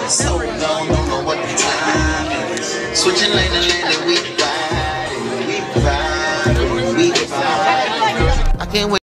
So long, don't know what the time is. Switching lane to lane, and we ride, I can't wait.